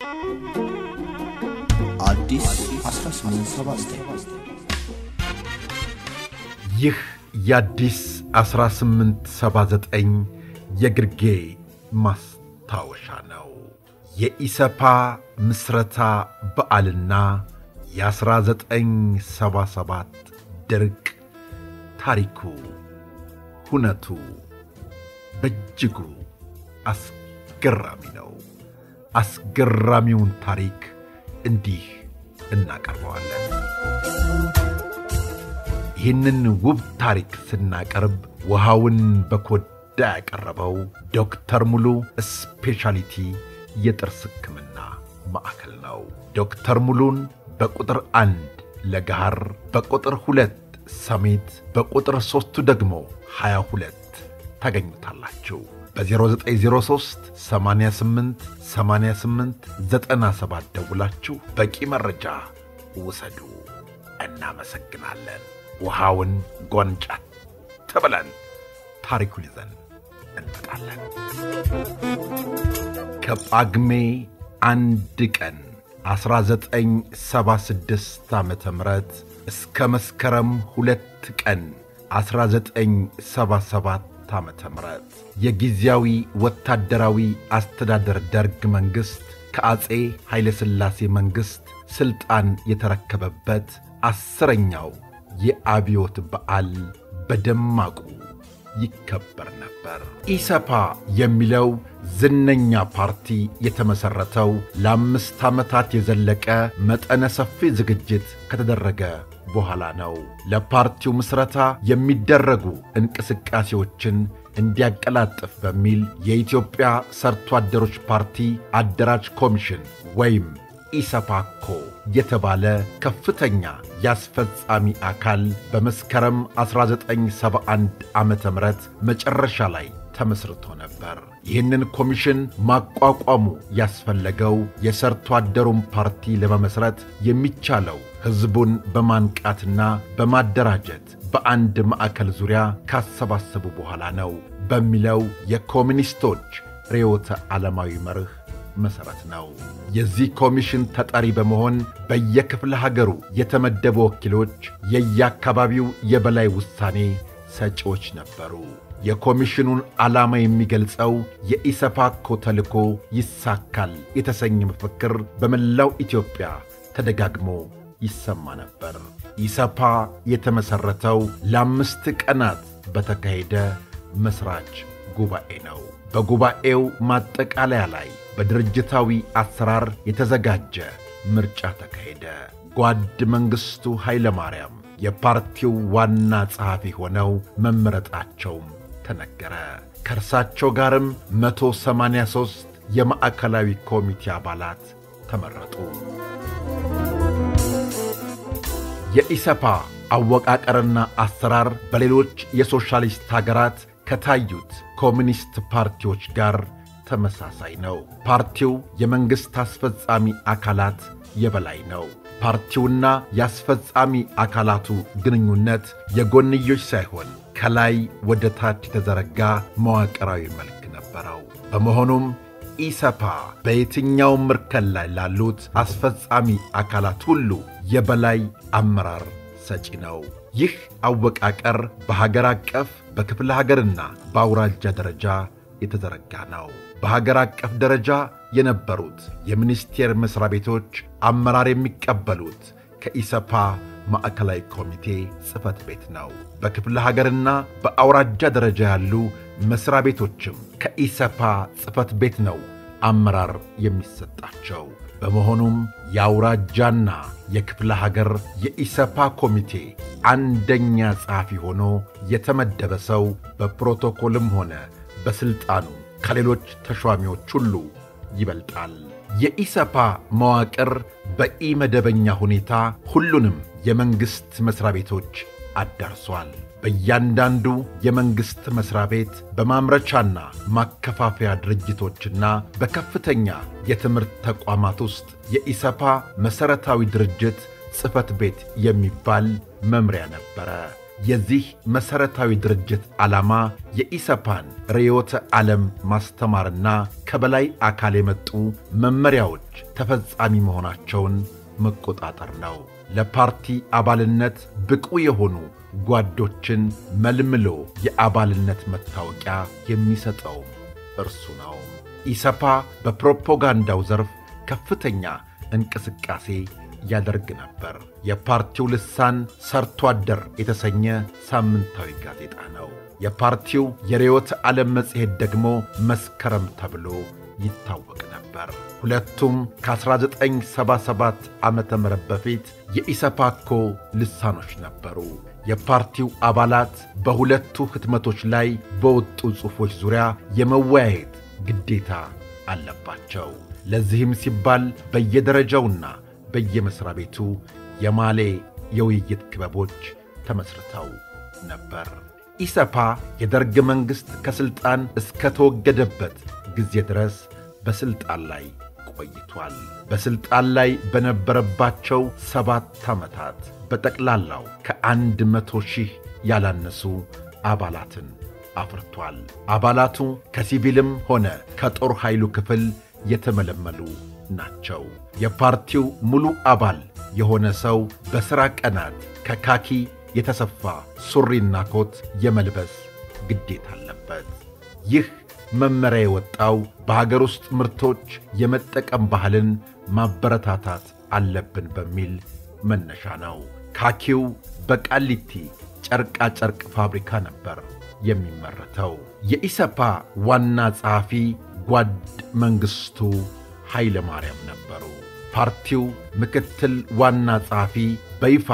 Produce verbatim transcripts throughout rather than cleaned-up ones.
አዲስ አስራ ስምንት ሰባ ዘጠኝ ይህ የአዲስ አስራ ስምንት ሰባ ዘጠኝ የግርጌ ማስታወሻ ነው። የኢሰፓ ምስረታ በዓልና የአስራ ዘጠኝ ሰባ ሰባት ድርቅ ታሪኩ ሁነቱ በእጅጉ አስገራሚ ነው። አስገራሚውን ታሪክ እንዲህ እናቀርበዋለን። ይህንን ውብ ታሪክ ስናቀርብ ውሃውን በኮዳ ያቀረበው ዶክተር ሙሉ ስፔሻሊቲ የጥርስ ሕክምና ማዕከል ነው። ዶክተር ሙሉን በቁጥር አንድ ለጋር፣ በቁጥር ሁለት ሰሜት፣ በቁጥር ሶስቱ ደግሞ ሃያ ሁለት ታገኙታላችሁ። በ0903 88 88 ዘጠና ሰባት ደውላችሁ በቂ መረጃ ውሰዱ። እናመሰግናለን። ውሃውን ጎንጫት ተብለን ታሪኩን ይዘን እንመጣለን። ከጳጉሜ አንድ ቀን አስራ ዘጠኝ ሰባ ስድስት ዓመተ ምህረት እስከ መስከረም ሁለት ቀን አስራ ዘጠኝ ሰባ ሰባት ዓመተ ምህረት የጊዜያዊ ወታደራዊ አስተዳደር ደርግ መንግሥት ከአጼ ኃይለ ሥላሴ መንግሥት ሥልጣን የተረከበበት አስረኛው የአብዮት በዓል በደማቁ ይከበር ነበር። ኢሰፓ የሚለው ዝነኛ ፓርቲ የተመሠረተው ለአምስት ዓመታት የዘለቀ መጠነ ሰፊ ዝግጅት ከተደረገ በኋላ ነው። ለፓርቲው ምስረታ የሚደረጉ እንቅስቃሴዎችን እንዲያቀላጥፍ በሚል የኢትዮጵያ ሰርቶ አደሮች ፓርቲ አደራጅ ኮሚሽን ወይም ኢሰፓኮ የተባለ ከፍተኛ ያስፈጻሚ አካል በመስከረም አስራ ዘጠኝ ሰባ አንድ ዓመተ ምህረት መጨረሻ ላይ ተመስርቶ ነበር። ይህንን ኮሚሽን ማቋቋሙ ያስፈለገው የሰርቶ አደሩን ፓርቲ ለመመስረት የሚቻለው ሕዝቡን በማንቃትና በማደራጀት በአንድ ማዕከል ዙሪያ ካሰባሰቡ በኋላ ነው በሚለው የኮሚኒስቶች ርዕዮተ ዓለማዊ መርህ መሠረት ነው። የዚህ ኮሚሽን ተጠሪ በመሆን በየክፍለ ሀገሩ የተመደቡ ወኪሎች የየአካባቢው የበላይ ውሳኔ ሰጪዎች ነበሩ። የኮሚሽኑን ዓላማ የሚገልጸው የኢሰፓኮ ተልእኮ ይሳካል የተሰኘ መፈክር በመላው ኢትዮጵያ ተደጋግሞ ይሰማ ነበር። ኢሰፓ የተመሠረተው ለአምስት ቀናት በተካሄደ መሥራች ጉባኤ ነው። በጉባኤው ማጠቃለያ ላይ በድርጅታዊ አሰራር የተዘጋጀ ምርጫ ተካሄደ። ጓድ መንግሥቱ ኃይለ ማርያም የፓርቲው ዋና ጸሐፊ ሆነው መመረጣቸውም ተነገረ። ከእርሳቸው ጋርም መቶ ሰማንያ ሦስት የማዕከላዊ ኮሚቴ አባላት ተመረጡ። የኢሰፓ አወቃቀርና አሰራር በሌሎች የሶሻሊስት ሀገራት ከታዩት ኮሚኒስት ፓርቲዎች ጋር ተመሳሳይ ነው። ፓርቲው የመንግሥት አስፈጻሚ አካላት የበላይ ነው። ፓርቲውና የአስፈጻሚ አካላቱ ግንኙነት የጎንዮሽ ሳይሆን ከላይ ወደ ታች የተዘረጋ መዋቅራዊ መልክ ነበረው። በመሆኑም ኢሰፓ በየትኛውም እርከን ላይ ላሉት አስፈጻሚ አካላት ሁሉ የበላይ አመራር ሰጪ ነው። ይህ አወቃቀር በሀገር አቀፍ፣ በክፍለ ሀገርና በአውራጃ ደረጃ የተዘረጋ ነው። በሀገር አቀፍ ደረጃ የነበሩት የሚኒስቴር መሥሪያ ቤቶች አመራር የሚቀበሉት ከኢሰፓ ማዕከላዊ ኮሚቴ ጽሕፈት ቤት ነው። በክፍለ ሀገርና በአውራጃ ደረጃ ያሉ መሥሪያ ቤቶችም ከኢሰፓ ጽሕፈት ቤት ነው አመራር የሚሰጣቸው። በመሆኑም የአውራጃና የክፍለ ሀገር የኢሰፓ ኮሚቴ አንደኛ ጸሐፊ ሆኖ የተመደበ ሰው በፕሮቶኮልም ሆነ በሥልጣኑ ከሌሎች ተሿሚዎች ሁሉ ይበልጣል። የኢሰፓ መዋቅር በኢመደበኛ ሁኔታ ሁሉንም የመንግሥት መሥሪያ ቤቶች አዳርሷል። በእያንዳንዱ የመንግሥት መሥሪያ ቤት በማምረቻና ማከፋፈያ ድርጅቶችና በከፍተኛ የትምህርት ተቋማት ውስጥ የኢሰፓ መሠረታዊ ድርጅት ጽሕፈት ቤት የሚባል መምሪያ ነበረ። የዚህ መሰረታዊ ድርጅት ዓላማ የኢሰፓን ርዕዮተ ዓለም ማስተማርና ከበላይ አካል የመጡ መመሪያዎች ተፈጻሚ መሆናቸውን መቆጣጠር ነው። ለፓርቲ አባልነት ብቁ የሆኑ ጓዶችን መልምሎ የአባልነት መታወቂያ የሚሰጠው እርሱ ነው። ኢሰፓ በፕሮፓጋንዳው ዘርፍ ከፍተኛ እንቅስቃሴ ያደርግ ነበር። የፓርቲው ልሳን ሰርቶ አደር የተሰኘ ሳምንታዊ ጋዜጣ ነው። የፓርቲው የርዕዮተ ዓለም መጽሔት ደግሞ መስከረም ተብሎ ይታወቅ ነበር። ሁለቱም ከ1977 ዓመተ ምህረት በፊት የኢሰፓኮ ልሳኖች ነበሩ። የፓርቲው አባላት በሁለቱ ህትመቶች ላይ በወጡ ጽሑፎች ዙሪያ የመወያየት ግዴታ አለባቸው። ለዚህም ሲባል በየደረጃውና በየመስሪያ ቤቱ የማሌ የውይይት ክበቦች ተመስርተው ነበር። ኢሰፓ የደርግ መንግሥት ከሥልጣን እስከ ተወገደበት ጊዜ ድረስ በሥልጣን ላይ ቆይቷል። በሥልጣን ላይ በነበረባቸው ሰባት ዓመታት በጠቅላላው ከአንድ መቶ ሺህ ያላነሱ አባላትን አፍርቷል። አባላቱ ከሲቪልም ሆነ ከጦር ኃይሉ ክፍል የተመለመሉ ናቸው። የፓርቲው ሙሉ አባል የሆነ ሰው በሥራ ቀናት ከካኪ የተሰፋ ሱሪና ኮት የመልበስ ግዴታ አለበት። ይህ መመሪያ የወጣው በሀገር ውስጥ ምርቶች የመጠቀም ባህልን ማበረታታት አለብን በሚል መነሻ ነው። ካኪው በቃሊቲ ጨርቃ ጨርቅ ፋብሪካ ነበር የሚመረተው። የኢሰፓ ዋና ጸሐፊ ጓድ መንግሥቱ ኃይለ ማርያም ነበሩ። ፓርቲው ምክትል ዋና ጸሐፊ በይፋ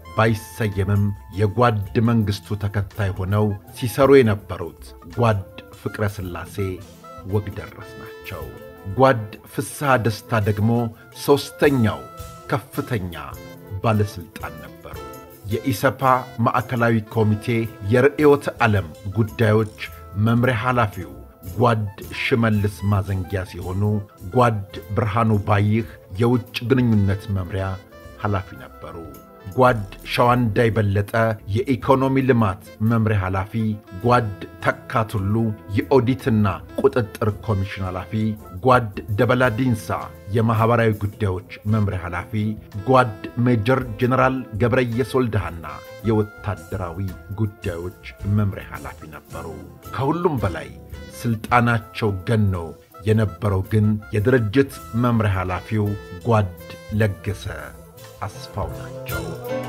ባይሰየምም የጓድ መንግሥቱ ተከታይ ሆነው ሲሰሩ የነበሩት ጓድ ፍቅረ ሥላሴ ወግደረስ ናቸው። ጓድ ፍስሐ ደስታ ደግሞ ሦስተኛው ከፍተኛ ባለሥልጣን ነበሩ። የኢሰፓ ማዕከላዊ ኮሚቴ የርዕዮተ ዓለም ጉዳዮች መምሪያ ኃላፊው ጓድ ሽመልስ ማዘንጊያ ሲሆኑ ጓድ ብርሃኑ ባይህ የውጭ ግንኙነት መምሪያ ኃላፊ ነበሩ። ጓድ ሸዋንዳይ በለጠ የኢኮኖሚ ልማት መምሪያ ኃላፊ፣ ጓድ ተካቱሉ የኦዲትና ቁጥጥር ኮሚሽን ኃላፊ፣ ጓድ ደበላ ዲንሳ የማኅበራዊ ጉዳዮች መምሪያ ኃላፊ፣ ጓድ ሜጀር ጀነራል ገብረየስ ወልደሃና የወታደራዊ ጉዳዮች መምሪያ ኃላፊ ነበሩ። ከሁሉም በላይ ሥልጣናቸው ገኖ የነበረው ግን የድርጅት መምሪያ ኃላፊው ጓድ ለገሰ አስፋው ናቸው።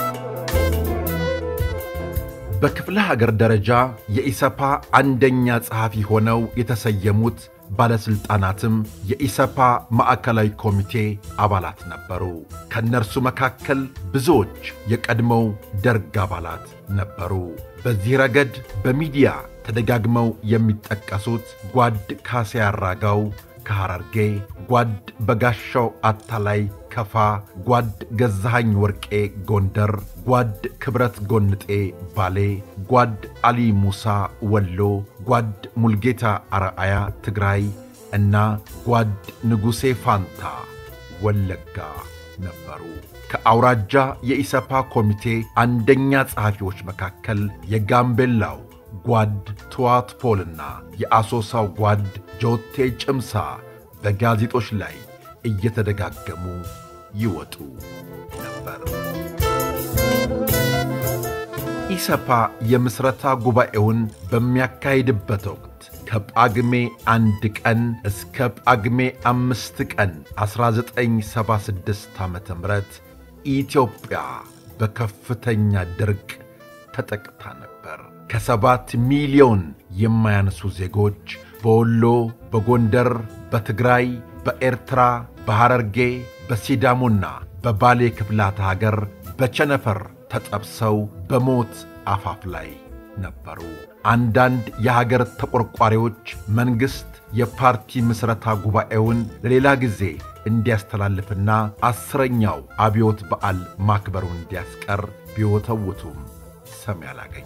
በክፍለ ሀገር ደረጃ የኢሰፓ አንደኛ ጸሐፊ ሆነው የተሰየሙት ባለሥልጣናትም የኢሰፓ ማዕከላዊ ኮሚቴ አባላት ነበሩ። ከእነርሱ መካከል ብዙዎች የቀድሞው ደርግ አባላት ነበሩ። በዚህ ረገድ በሚዲያ ተደጋግመው የሚጠቀሱት ጓድ ካሴ አራጋው ከሐረርጌ፣ ጓድ በጋሻው አታላይ ከፋ፣ ጓድ ገዛሃኝ ወርቄ ጎንደር፣ ጓድ ክብረት ጎንጤ ባሌ፣ ጓድ አሊ ሙሳ ወሎ፣ ጓድ ሙልጌታ አርአያ ትግራይ እና ጓድ ንጉሴ ፋንታ ወለጋ ነበሩ። ከአውራጃ የኢሰፓ ኮሚቴ አንደኛ ጸሐፊዎች መካከል የጋምቤላው ጓድ ቱዋት ፖልና የአሶሳው ጓድ ጆቴ ጭምሳ በጋዜጦች ላይ እየተደጋገሙ ይወጡ ነበር። ኢሰፓ የምስረታ ጉባኤውን በሚያካሂድበት ወቅት ከጳግሜ አንድ ቀን እስከ ጳግሜ አምስት ቀን አስራ ዘጠኝ ሰባ ስድስት ዓመተ ምህረት ኢትዮጵያ በከፍተኛ ድርቅ ተጠቅታ ነበር። ከሰባት ሚሊዮን የማያንሱ ዜጎች በወሎ፣ በጎንደር፣ በትግራይ፣ በኤርትራ፣ በሐረርጌ፣ በሲዳሞና በባሌ ክፍላተ ሀገር በቸነፈር ተጠብሰው በሞት አፋፍ ላይ ነበሩ። አንዳንድ የሀገር ተቆርቋሪዎች መንግሥት የፓርቲ ምስረታ ጉባኤውን ለሌላ ጊዜ እንዲያስተላልፍና አስረኛው አብዮት በዓል ማክበሩን እንዲያስቀር ቢወተውቱም ሰሚ አላገኙም።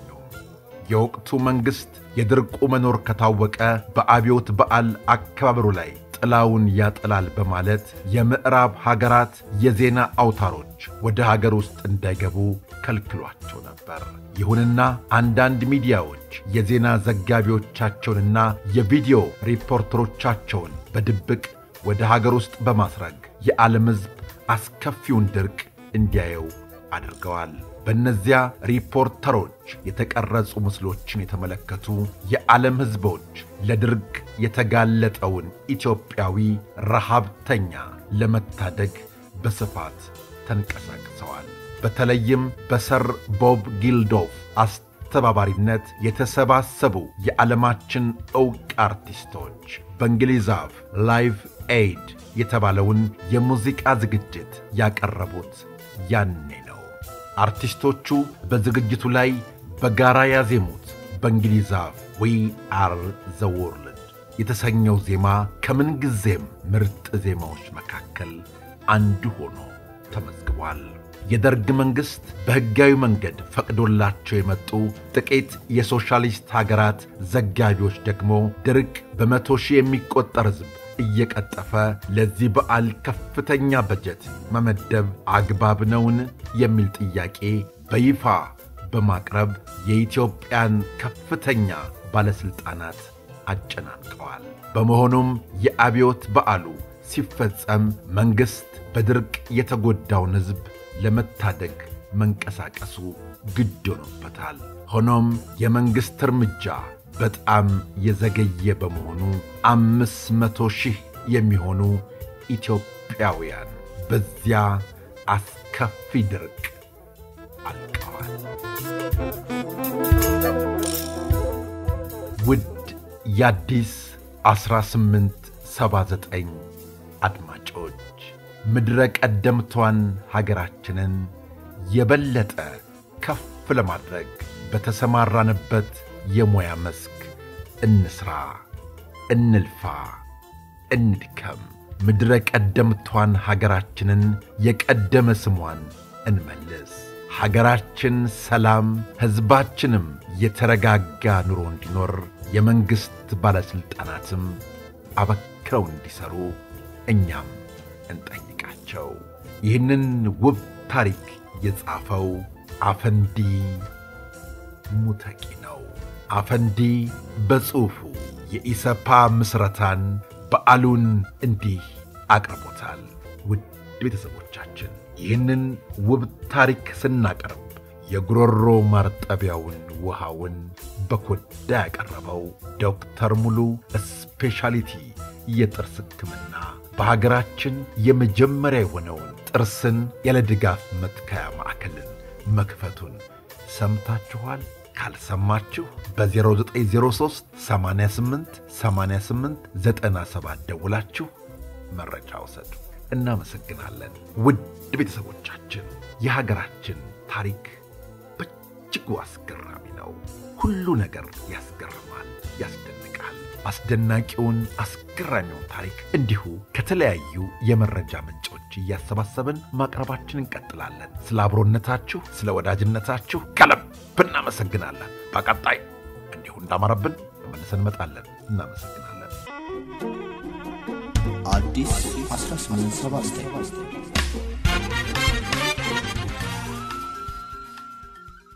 የወቅቱ መንግሥት የድርቁ መኖር ከታወቀ በአብዮት በዓል አከባበሩ ላይ ጥላውን ያጠላል በማለት የምዕራብ ሀገራት የዜና አውታሮች ወደ ሀገር ውስጥ እንዳይገቡ ከልክሏቸው ነበር። ይሁንና አንዳንድ ሚዲያዎች የዜና ዘጋቢዎቻቸውንና የቪዲዮ ሪፖርተሮቻቸውን በድብቅ ወደ ሀገር ውስጥ በማስረግ የዓለም ሕዝብ አስከፊውን ድርቅ እንዲያየው አድርገዋል። በእነዚያ ሪፖርተሮች የተቀረጹ ምስሎችን የተመለከቱ የዓለም ሕዝቦች ለድርቅ የተጋለጠውን ኢትዮጵያዊ ረሃብተኛ ለመታደግ በስፋት ተንቀሳቅሰዋል። በተለይም በሰር ቦብ ጊልዶፍ አስተባባሪነት የተሰባሰቡ የዓለማችን ዕውቅ አርቲስቶች በእንግሊዝ አፍ ላይቭ ኤድ የተባለውን የሙዚቃ ዝግጅት ያቀረቡት ያኔ ነው። አርቲስቶቹ በዝግጅቱ ላይ በጋራ ያዜሙት በእንግሊዝ አፍ ዊ አር ዘ ወርልድ የተሰኘው ዜማ ከምን ጊዜም ምርጥ ዜማዎች መካከል አንዱ ሆኖ ተመዝግቧል። የደርግ መንግሥት በሕጋዊ መንገድ ፈቅዶላቸው የመጡ ጥቂት የሶሻሊስት ሀገራት ዘጋቢዎች ደግሞ ድርቅ በመቶ ሺህ የሚቆጠር ሕዝብ እየቀጠፈ ለዚህ በዓል ከፍተኛ በጀት መመደብ አግባብ ነውን የሚል ጥያቄ በይፋ በማቅረብ የኢትዮጵያን ከፍተኛ ባለሥልጣናት አጨናንቀዋል። በመሆኑም የአብዮት በዓሉ ሲፈጸም መንግሥት በድርቅ የተጎዳውን ሕዝብ ለመታደግ መንቀሳቀሱ ግድ ሆኖበታል። ሆኖም የመንግሥት እርምጃ በጣም የዘገየ በመሆኑ አምስት መቶ ሺህ የሚሆኑ ኢትዮጵያውያን በዚያ አስከፊ ድርቅ አልቀዋል። ውድ የአዲስ አስራ ስምንት ሰባ ዘጠኝ አድማጮች ምድረ ቀደምቷን ሀገራችንን የበለጠ ከፍ ለማድረግ በተሰማራንበት የሙያ መስክ እንስራ፣ እንልፋ፣ እንድከም። ምድረ ቀደምቷን ሀገራችንን የቀደመ ስሟን እንመልስ። ሀገራችን ሰላም፣ ሕዝባችንም የተረጋጋ ኑሮ እንዲኖር የመንግሥት ባለሥልጣናትም አበክረው እንዲሠሩ እኛም እንጠይቃቸው። ይህንን ውብ ታሪክ የጻፈው አፈንዲ ሙተቂ ነው። አፈንዲ በጽሑፉ የኢሰፓ ምስረታን በዓሉን እንዲህ አቅርቦታል። ውድ ቤተሰቦቻችን ይህንን ውብ ታሪክ ስናቀርብ የጉሮሮ ማርጠቢያውን ውሃውን በኮዳ ያቀረበው ዶክተር ሙሉ ስፔሻሊቲ የጥርስ ሕክምና በሀገራችን የመጀመሪያ የሆነውን ጥርስን ያለ ድጋፍ መትከያ ማዕከልን መክፈቱን ሰምታችኋል? ካልሰማችሁ በዜሮ ዘጠኝ ዜሮ ሦስት ሰማንያ ስምንት ሰማንያ ስምንት ዘጠና ሰባት ደውላችሁ መረጃ ውሰዱ። እናመሰግናለን። ውድ ቤተሰቦቻችን የሀገራችን ታሪክ በእጅጉ አስገራሚ ነው። ሁሉ ነገር ያስገርማል፣ ያስደንቃል። አስደናቂውን አስገራሚውን ታሪክ እንዲሁ ከተለያዩ የመረጃ ምንጮች እያሰባሰብን ማቅረባችንን እንቀጥላለን። ስለ አብሮነታችሁ፣ ስለ ወዳጅነታችሁ ከልብ እናመሰግናለን። በቀጣይ እንዲሁ እንዳማረብን ተመልሰን እንመጣለን። እናመሰግናለን። አዲስ አስራ ስምንት ሰባ ዘጠኝ